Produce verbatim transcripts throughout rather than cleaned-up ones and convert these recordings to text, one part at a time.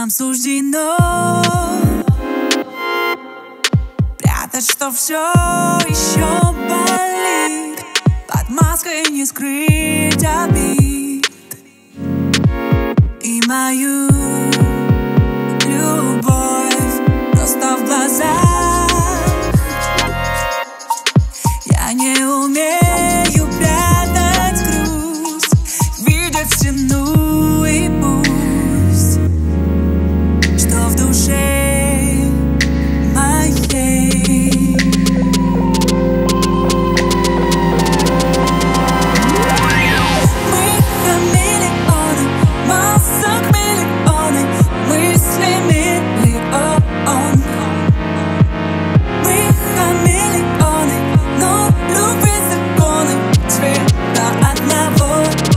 Нам суждено прятать, что все еще болит. Под маской не скрыть обид и мою любовь просто в глазах. Я не умею прятать грусть, видеть стену и пусть, что в душе моей. Мы хамелеоны, масок миллионы, мысли миллион. Мы хамелеоны, но любви законы цвета одного.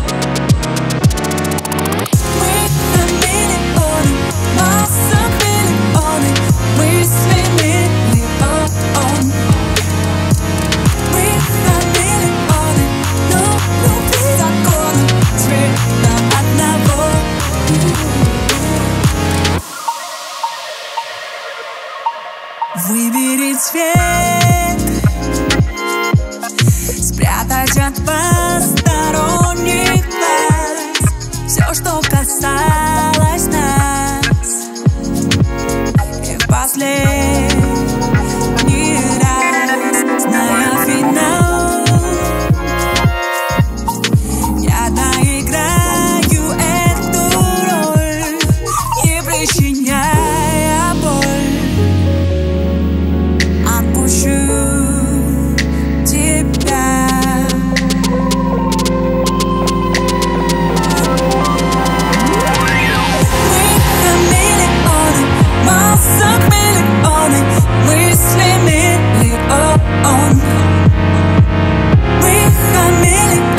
Мы хамелеоны, масок миллионы, мысли миллион. Мы хамелеоны, но любви законы цвета одного. Выбери цвет, спрятать от посторонних глаз все, что касалось нас. И в последний раз, зная финал, я доиграю эту роль, не причиняя боль. Отпущу тебя. Мы хамелеоны, масок миллионы, мысли миллион. Мы хамелеоны.